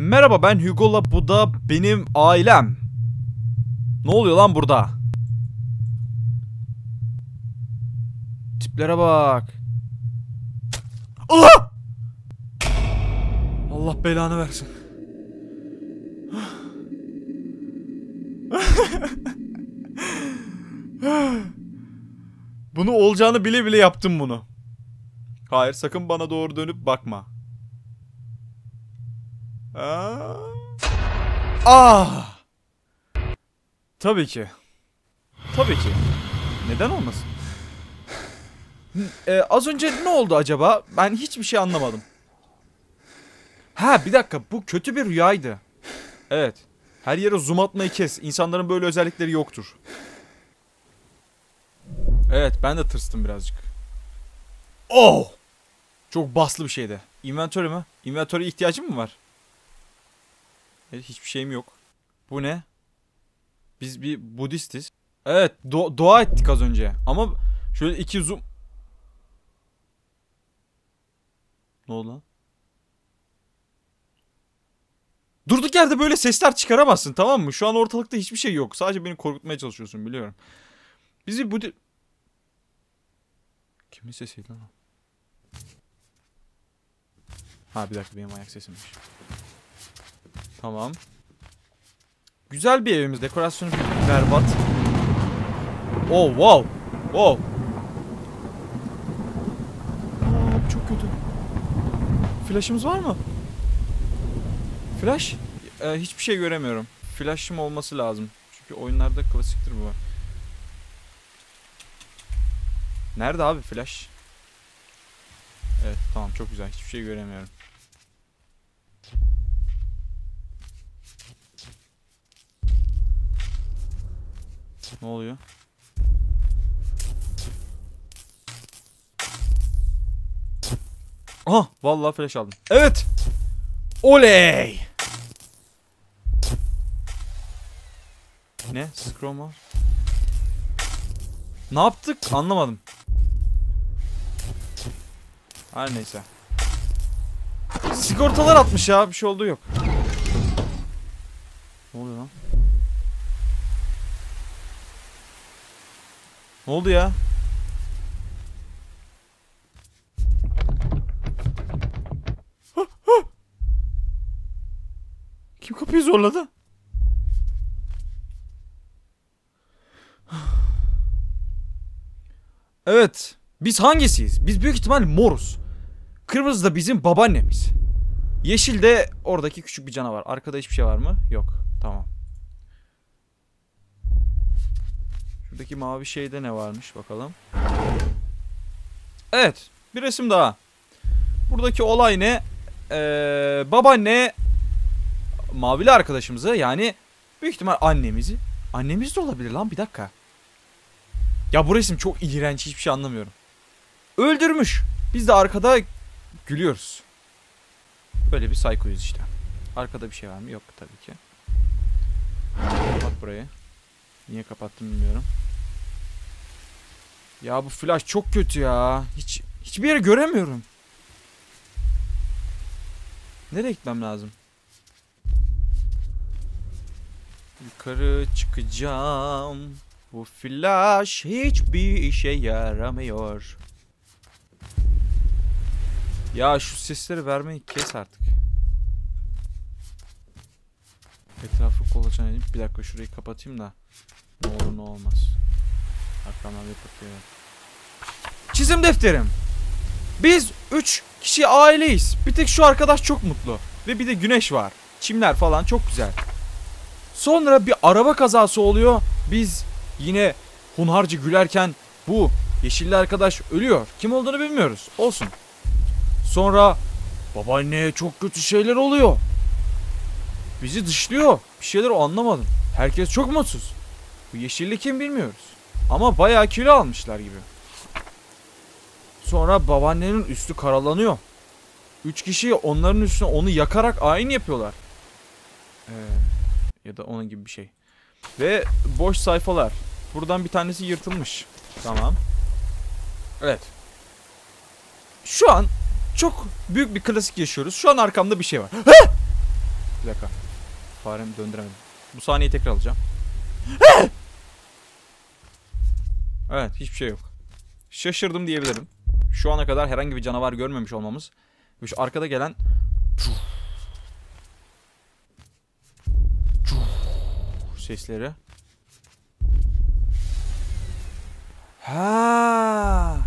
Merhaba, ben Hugo'la, bu da benim ailem. Ne oluyor lan burada? Tiplere bak. Ah! Allah belanı versin. Bunu olacağını bile bile yaptım bunu. Hayır, sakın bana doğru dönüp bakma. Ah! Tabii ki. Tabii ki. Neden olmasın? Az önce ne oldu acaba? Ben hiçbir şey anlamadım. Ha, bir dakika, bu kötü bir rüyaydı. Evet. Her yere zoom atmayı kes. İnsanların böyle özellikleri yoktur. Evet, ben de tırstım birazcık. Oh! Çok baslı bir şeydi. Inventory mi? Inventory'e ihtiyacım mı var? Evet, hiçbir şeyim yok. Bu ne? Biz bir Budistiz. Evet, dua ettik az önce. Ama şöyle iki zoom... Ne oldu lan? Durduk yerde böyle sesler çıkaramazsın, tamam mı? Şu an ortalıkta hiçbir şey yok. Sadece beni korkutmaya çalışıyorsun, biliyorum. Biz bir Budi... Kimin sesiydi lan o? Ha, bir dakika, benim ayak sesimmiş. Tamam. Güzel bir evimiz. Dekorasyonu berbat. Oh, wow. Wow. Aa, çok kötü. Flash'ımız var mı? Flash? Hiçbir şey göremiyorum. Flash'ım olması lazım. Çünkü oyunlarda klasiktir bu. Nerede abi flash? Evet, tamam, çok güzel. Hiçbir şey göremiyorum. Ne oluyor? Aha, vallahi flash aldım. Evet. Oley. Ne? Scroll. Ne yaptık? Anlamadım. Her neyse. Sigortalar atmış ya. Bir şey olduğu yok. Ne oluyor lan? Ne oldu ya? Kim kapıyı zorladı? Evet. Biz hangisiyiz? Biz büyük ihtimal moruz. Kırmızı da bizim babaannemiz. Yeşil de oradaki küçük bir canavar. Arkada hiçbir şey var mı? Yok. Tamam. Şuradaki mavi şeyde ne varmış bakalım. Evet. Bir resim daha. Buradaki olay ne? Babaanne mavili arkadaşımızı, yani büyük ihtimal annemizi. Annemiz de olabilir lan, bir dakika. Ya bu resim çok iğrenç, hiçbir şey anlamıyorum. Öldürmüş. Biz de arkada gülüyoruz. Böyle bir psycho'yuz işte. Arkada bir şey var mı? Yok tabii ki. Kapat burayı. Niye kapattım bilmiyorum. Ya bu flash çok kötü ya. Hiçbir yere göremiyorum. Nereye gitmem lazım? Yukarı çıkacağım. Bu flash hiçbir işe yaramıyor. Ya şu sesleri vermeyi kes artık. Etrafı kolaçan edip bir dakika şurayı kapatayım da ne olur ne olmaz. Arkamdan bir bakıyor. Çizim defterim. Biz 3 kişi aileyiz. Bir tek şu arkadaş çok mutlu. Ve bir de güneş var. Çimler falan çok güzel. Sonra bir araba kazası oluyor. Biz yine hunharca gülerken bu yeşilli arkadaş ölüyor. Kim olduğunu bilmiyoruz. Olsun. Sonra babaanneye çok kötü şeyler oluyor. Bizi dışlıyor. Bir şeyler anlamadım. Herkes çok mutsuz. Bu yeşilli kim bilmiyoruz. Ama bayağı kilo almışlar gibi. Sonra babaannenin üstü karalanıyor. 3 kişi onların üstüne onu yakarak ayin yapıyorlar. Ya da onun gibi bir şey. Ve boş sayfalar. Buradan bir tanesi yırtılmış. Tamam. Evet. Şu an çok büyük bir klasik yaşıyoruz. Şu an arkamda bir şey var. Bir dakika. Faremi döndüremedim. Bu sahneyi tekrar alacağım. Evet, hiçbir şey yok. Şaşırdım diyebilirim. Şu ana kadar herhangi bir canavar görmemiş olmamız ve şu arkada gelen sesleri. Ha,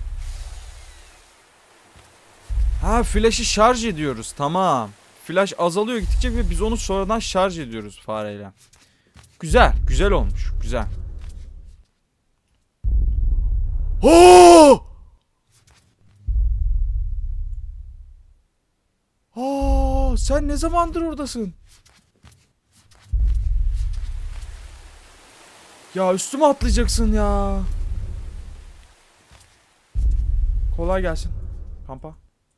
flash'ı şarj ediyoruz. Tamam. Flash azalıyor gittikçe ve biz onu sonradan şarj ediyoruz fareyle. Güzel, güzel olmuş. Güzel. Sen ne zamandır oradasın? Ya üstüme atlayacaksın ya. Kolay gelsin. Pampa.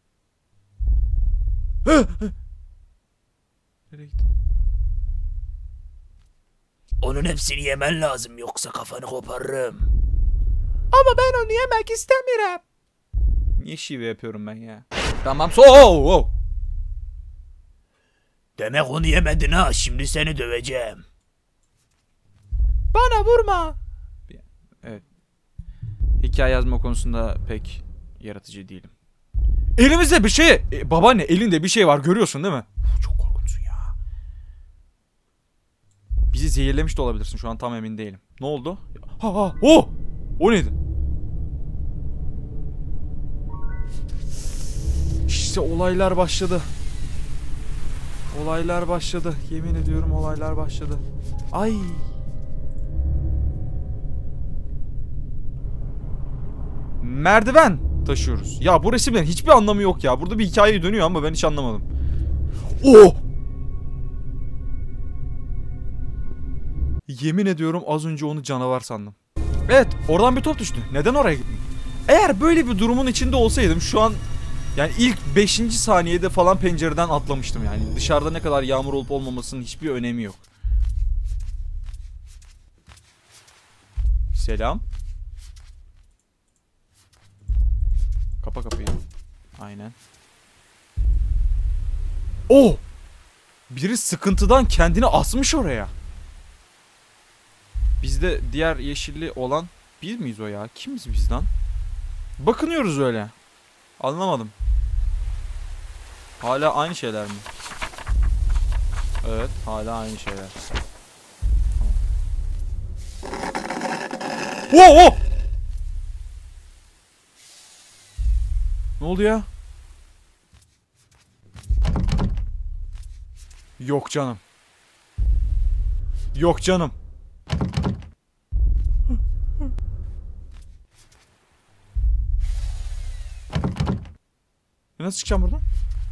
Nereye gittin? Onun hepsini yemen lazım yoksa kafanı koparırım. Ama ben onu yemek istemiyorum. Niye şive yapıyorum ben ya? Tamam. Oh. Demek onu yemedin ha, şimdi seni döveceğim. Bana vurma. Evet. Hikaye yazma konusunda pek yaratıcı değilim. Elimizde bir şey. Babaanne elinde bir şey var, görüyorsun değil mi? Çok korkunçsun ya. Bizi zehirlemiş de olabilirsin, şu an tam emin değilim. Ne oldu? O neydi? İşte olaylar başladı. Olaylar başladı. Yemin ediyorum olaylar başladı. Ay. Merdiven taşıyoruz. Ya bu resimlerin hiçbir anlamı yok ya. Burada bir hikaye dönüyor ama ben hiç anlamadım. Yemin ediyorum az önce onu canavar sandım. Evet, oradan bir top düştü. Neden oraya gittin? Eğer böyle bir durumun içinde olsaydım şu an yani ilk 5. saniyede falan pencereden atlamıştım yani. Dışarıda ne kadar yağmur olup olmamasının hiçbir önemi yok. Selam. Kapa kapıyı. Aynen. Biri sıkıntıdan kendini asmış oraya. Bizde diğer yeşilli olan biz miyiz o ya? Kimiz biz lan? Bakınıyoruz öyle. Anlamadım. Hala aynı şeyler mi? Evet, hala aynı şeyler. Tamam. Ne oldu ya? Yok canım. Yok canım. Nasıl çıkacağım buradan?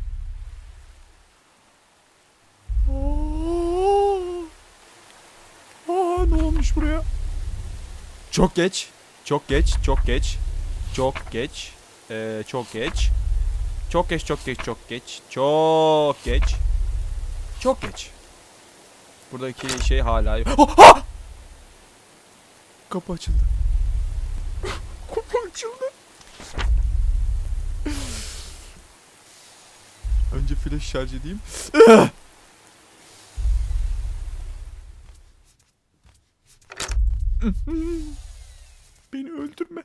Ne olmuş buraya? Çok geç. Çok geç. Çok geç. Çok geç. Çok geç. Çok geç. Çok geç. Çok geç. Çok geç. Çok geç. Buradaki şey hala yok. Kapı açıldı. Kapı açıldı. Önce flash şarj edeyim. Beni öldürme.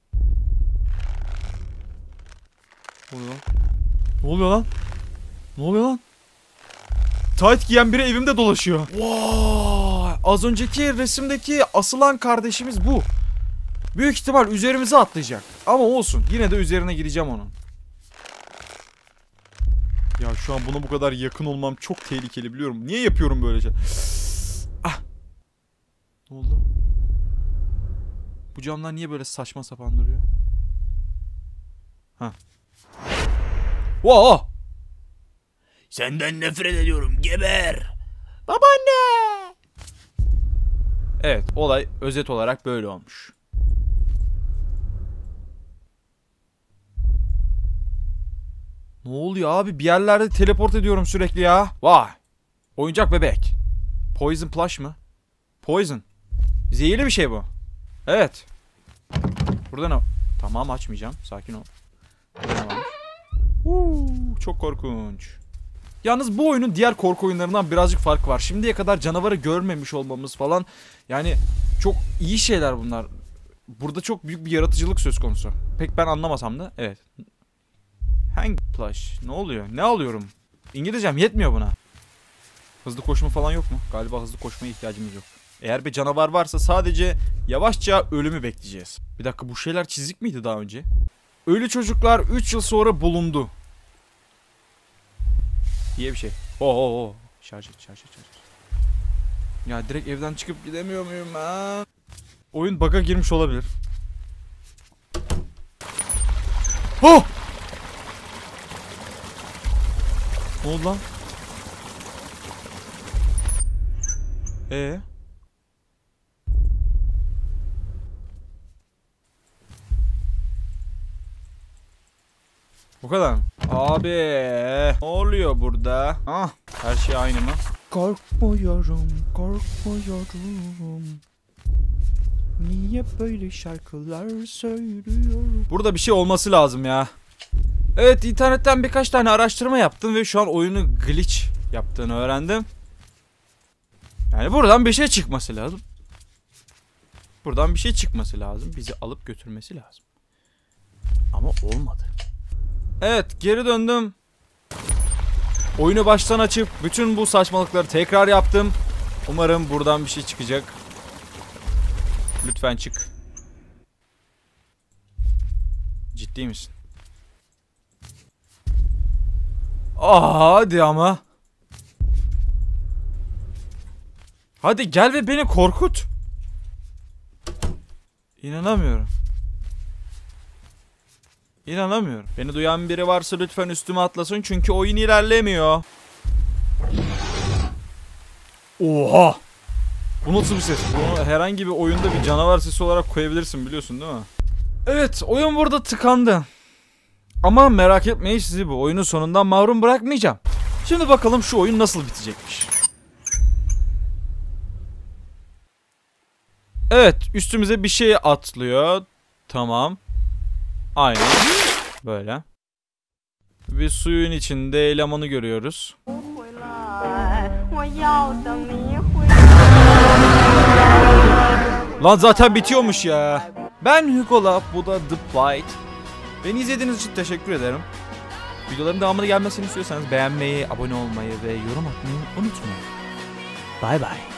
Ne oluyor lan? Ne oluyor lan? Ne oluyor lan? Tight giyen biri evimde dolaşıyor. Vay! Az önceki resimdeki asılan kardeşimiz bu. Büyük ihtimal üzerimize atlayacak. Ama olsun. Yine de üzerine gideceğim onun. Ya şu an buna bu kadar yakın olmam çok tehlikeli, biliyorum. Niye yapıyorum böyle şey? Ne oldu? Bu camlar niye böyle saçma sapan duruyor? Wow! Senden nefret ediyorum, geber. Babaanne! Evet, olay özet olarak böyle olmuş. Ne oluyor abi? Bir yerlerde teleport ediyorum sürekli ya. Vay! Oyuncak bebek. Poison plush mı? Poison. Zehirli bir şey bu. Evet. Burada ne? Tamam, açmayacağım. Sakin ol. Burada ne varmış? Çok korkunç. Yalnız bu oyunun diğer korku oyunlarından birazcık farkı var. Şimdiye kadar canavarı görmemiş olmamız falan. Yani çok iyi şeyler bunlar. Burada çok büyük bir yaratıcılık söz konusu. Pek ben anlamasam da evet. Hang plush. Ne oluyor? Ne alıyorum? İngilizcem yetmiyor buna. Hızlı koşma falan yok mu? Galiba hızlı koşmaya ihtiyacımız yok. Eğer bir canavar varsa sadece yavaşça ölümü bekleyeceğiz. Bir dakika, bu şeyler çizik miydi daha önce? Ölü çocuklar 3 yıl sonra bulundu. İyi bir şey. Oo. Şarj et. Ya direkt evden çıkıp gidemiyor muyum ha? Oyun bug'a girmiş olabilir. Oh! Ne oldu lan? Bu kadar mı? Abi ne oluyor burada? Ah, her şey aynı mı? Korkmuyorum. Niye böyle şarkılar söylüyorum? Burada bir şey olması lazım ya. Evet, internetten birkaç tane araştırma yaptım ve şu an oyunu glitch yaptığını öğrendim. Yani buradan bir şey çıkması lazım. Bizi alıp götürmesi lazım. Ama olmadı. Evet, geri döndüm. Oyunu baştan açıp bütün bu saçmalıkları tekrar yaptım. Umarım buradan bir şey çıkacak. Lütfen çık. Ciddi misin? Hadi ama. Hadi gel ve beni korkut. İnanamıyorum. Beni duyan biri varsa lütfen üstüme atlasın çünkü oyun ilerlemiyor. Oha! Bu nasıl bir ses? Bunu herhangi bir oyunda bir canavar sesi olarak koyabilirsin, biliyorsun değil mi? Evet, oyun burada tıkandı. Ama merak etmeyin, sizi bu oyunun sonundan mahrum bırakmayacağım. Şimdi bakalım şu oyun nasıl bitecekmiş. Evet, üstümüze bir şey atlıyor. Tamam. Aynen. Böyle. Bir suyun içinde elemanı görüyoruz. Lan zaten bitiyormuş ya. Ben Hugo Love, bu da The Plight. Beni izlediğiniz için teşekkür ederim. Videoların devamını gelmesini istiyorsanız beğenmeyi, abone olmayı ve yorum atmayı unutmayın. Bye bye.